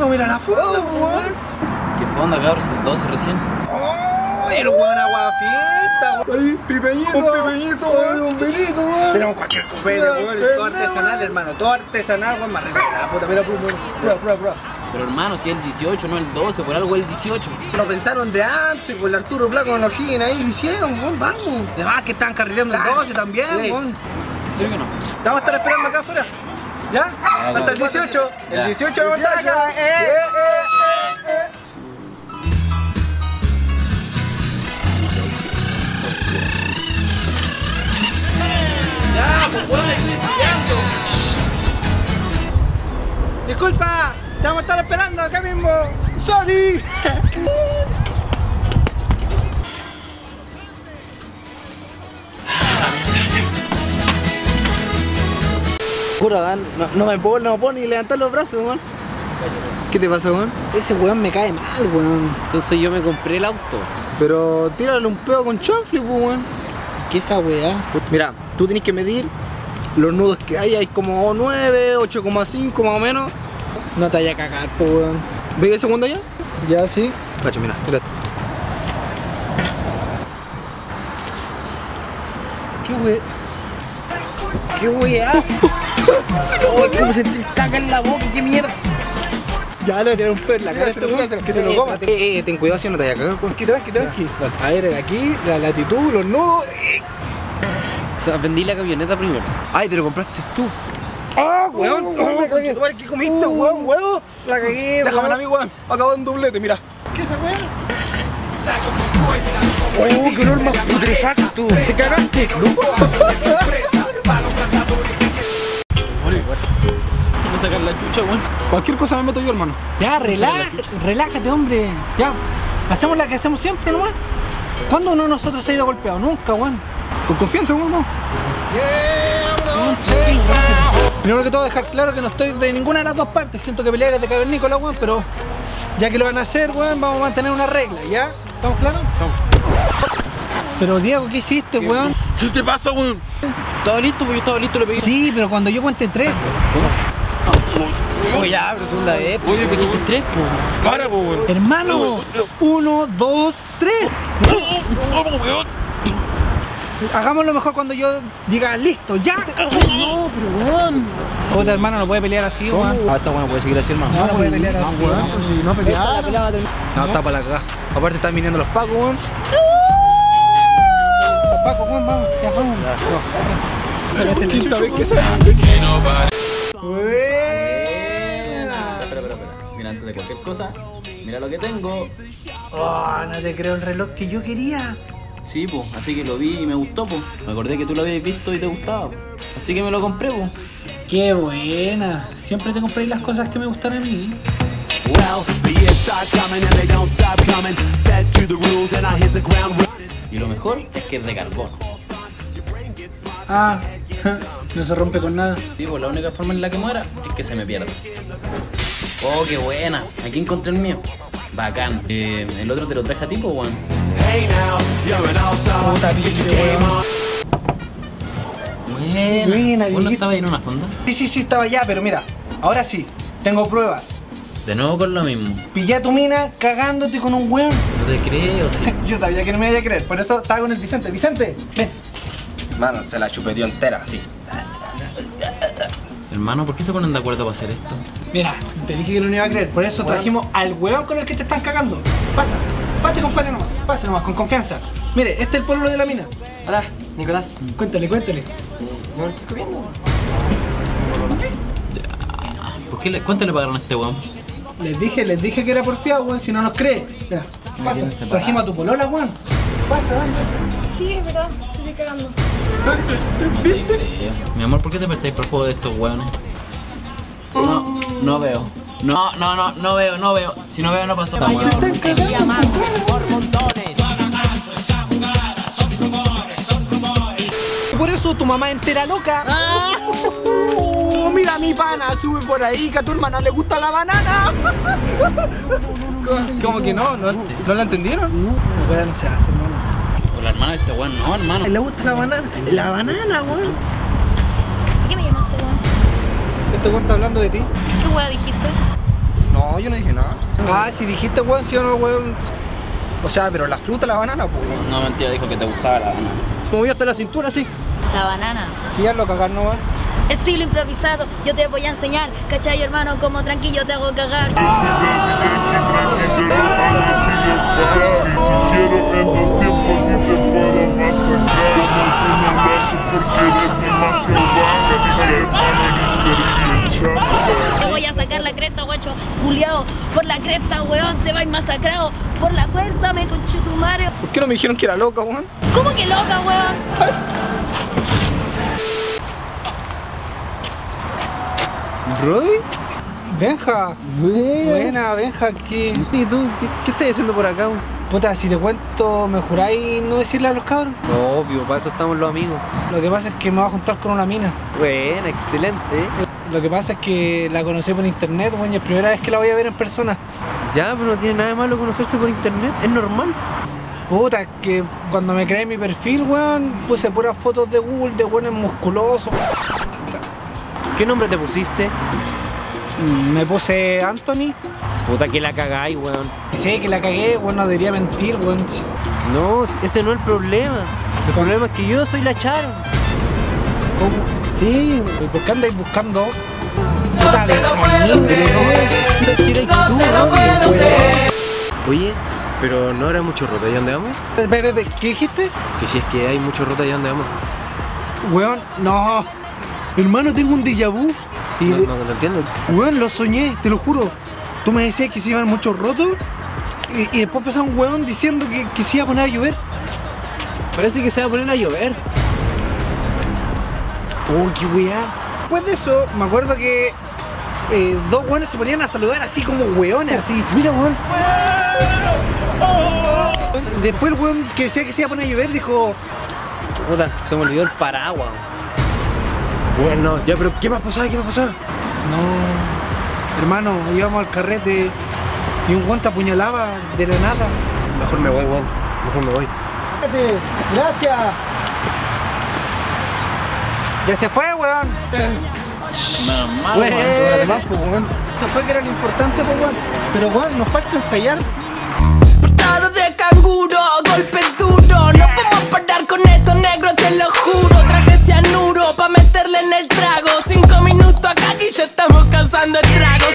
vamos a ir a la fonda, weón. ¿Qué fonda, cabrón? Son 12 recién. Oh, el weón agua fiesta, weón. Ay, pipeñito, un vinito, weón. Tenemos cualquier copete, weón. Todo artesanal, hermano. Todo artesanal, weón. Más rico que la puta. Mira, prueba. Pero hermano, si es el 18, no el 12, por algo el 18. Lo pensaron de antes, por el Arturo Blanco con la O'Higgins ahí, lo hicieron, weón, vamos. Además que están carrileando el 12 también, weón. ¿En serio que no? Vamos a estar esperando acá afuera. ¿Ya? Hasta el 18. El 18 vamos a estar acá. ¡Ya, pues weón, estudiando! Disculpa, te vamos a estar esperando acá mismo. ¡Sorry! Pura, no me puedo ni levantar los brazos, weón. ¿Qué te pasa, weón? Ese weón me cae mal, weón. Entonces yo me compré el auto. Pero tírale un pedo con chanfle, weón. ¿Qué esa weá? Mira, tú tienes que medir los nudos que hay como 9, 8,5 más o menos. No te vaya a cagar, po, weón. ¿Veis el segundo allá? Ya, sí. Cacho, mira esto. ¿Qué weá? ¿Qué weá? ¿Cómo se te caga en la boca? ¿Qué mierda? Ya le voy a tirar un pedo en la cara a este weón, que se lo coma. Ten cuidado si no te vaya a cagar, weón. Tranqui. A ver, aquí, la latitud, los nudos. O sea, vendí la camioneta primero. Ay, te lo compraste tú. ¡Ah, weón! ¿Qué comiste, weón, huevo? La cagué, Déjame a mí, weón. Acabo en doblete, mira. ¿Qué es esa weón? ¡Oh, qué olor más putrefacto! ¡Te cagaste! ¿Cómo sacar la chucha, weón? Cualquier cosa me meto yo, hermano. Ya, relájate, hombre. Ya, hacemos la que hacemos siempre, nomás. ¿Cuándo uno de nosotros se ha ido golpeado? Nunca, weón. Con confianza, weón, no. Primero que todo, dejar claro que no estoy de ninguna de las dos partes. Siento que pelear es de cavernícola, weón, pero ya que lo van a hacer, weón, vamos a mantener una regla, ¿ya? ¿Estamos claros? Estamos. Pero Diego, ¿qué hiciste, weón? ¿Qué te pasa, weón? Estaba listo, porque yo estaba listo, le pegué. Sí, pero cuando yo cuente 3. Oye, ya, pero segunda vez. Oye, me dijiste 3, po. Para, weón. Hermano, 1, 2, 3. ¿Cómo, weón? Hagámoslo mejor cuando yo diga listo, ya. No, pero weón. Otra hermano no puede pelear así, weón. Ah, está bueno, puede seguir así, hermano. No puede pelear así, weón. Pues si no pelear. No, está para la cagada. Aparte están viniendo los pacos, weón. Paco, weón, vamos. Ya, vamos. Quinta vez que sale. Espera. Mira, antes de cualquier cosa, mira lo que tengo. Oh, no te creo el reloj que yo quería. Sí, pues, así que lo vi y me gustó, pues. Me acordé que tú lo habías visto y te gustaba, po. Así que me lo compré, pues. Qué buena. Siempre te compré las cosas que me gustan a mí. Y lo mejor es que es de carbono. Ah, no se rompe con nada. Sí, pues la única forma en la que muera es que se me pierda. Oh, qué buena. Aquí encontré el mío. Bacán. El otro te lo traje a ti, pues, weón. Puta piche, weón. Buena. ¿Vos no estabas ahí en una fonda? Sí, estaba allá, pero mira, ahora sí, tengo pruebas. De nuevo con lo mismo. Pillé a tu mina cagándote con un weón. No te creo, sí. Yo sabía que no me iba a creer, por eso estaba con el Vicente. Vicente, ven. Mano, se la chupeteó entera, sí. Hermano, ¿por qué se ponen de acuerdo para hacer esto? Mira, te dije que no me iba a creer, por eso trajimos al weón con el que te están cagando. Pase compadre nomás, pase nomás, con confianza. Mire, este es el pueblo de la mina. Hola, Nicolás. Cuéntale. ¿No lo estoy comiendo? ¿Por qué cuánto le pagaron a este weón? Les dije que era porfiado, weón, si no nos cree. Mira, pasa, trajimos a tu polola, weón. Pasa. Sí, es verdad, te estoy cagando. ¿Viste? Mi amor, ¿por qué te metéis por juego de estos weones? No veo. No veo. Si no veo, no pasó nada. Por eso tu mamá entera loca. Mira mi pana, sube por ahí que a tu hermana le gusta la banana. ¿Cómo que no? ¿No la entendieron? No, esa weá no se hace, hermano. Con la hermana de este weón, no, hermano. ¿Le gusta la banana? La banana, weón. ¿Por qué me llamaste, weón? Este weón está hablando de ti. ¿Qué weá dijiste? No, No, yo no dije nada. Ah, si dijiste, weón, sí o no, weón. O sea, pero la fruta, la banana, pues. No, mentira, dijo que te gustaba la banana. Se movió hasta la cintura, sí. La banana. Sí, ya lo cagar, no, weón. Estilo improvisado, yo te voy a enseñar. ¿Cachai, hermano? Como tranquilo te hago cagar. Si quiero en 2 tiempos ni te puedo masacrar. Tú no lo haces porque eres demasiado básica, hermano, ni Te voy a sacar la cresta, guacho. Juliao, por la cresta, weón, te vais masacrado. Por la suéltame, conchetumare. ¿Por qué no me dijeron que era loca, weón? ¿Cómo que loca, weón? ¿Brody? Benja. Buena, Benja, ¿qué? ¿Y tú? ¿Qué estás haciendo por acá, weón? Puta, si te cuento, ¿me juráis no decirle a los cabros? Obvio, para eso estamos los amigos. Lo que pasa es que me voy a juntar con una mina. Buena, excelente. Lo que pasa es que la conocí por internet, weón, y es la primera vez que la voy a ver en persona. Ya, pero no tiene nada de malo conocerse por internet, es normal. Puta, es que cuando me creé mi perfil, weón, puse puras fotos de Google de weones musculosos. ¿Qué nombre te pusiste? Me puse Anthony. Puta que la cagáis, weón. Sé que la cagué, weón, no debería mentir, weón. No, ese no es el problema. El problema es que yo soy la Charo. ¿Cómo? Sí. ¿Y por qué andáis buscando? Puta de Oye, pero no habrá mucho roto allá donde vamos. ¿Qué dijiste? Que si es que hay mucho roto allá donde vamos. Weón, no. Hermano, tengo un déjà vu. Y, No entiendo. weón, lo soñé, te lo juro. Tú me decías que se iban muchos rotos y después empezó un weón diciendo que se iba a poner a llover. Parece que se va a poner a llover. Oh, qué weá. Después de eso, me acuerdo que dos weones se ponían a saludar así como weones, así. Mira, weón. Después el weón que decía que se iba a poner a llover dijo... Puta, se me olvidó el paraguas. Bueno, ya, pero ¿qué más pasaba? ¿Qué más pasaba? No, hermano, íbamos al carrete y un weón te apuñalaba de la nada. Mejor me voy, weón. Mejor me voy. Gracias. Ya se fue, weón. Normal, Weón, weón. además, pues, weón. Esto fue que era lo importante, pues, weón. Pero, weón, nos falta ensayar. Portada de canguro, golpe duro. No podemos parar con esto, negro, te lo juro. Traje cianuro pa' meterle en el trago. 5 minutos acá y ya estamos cansando el trago.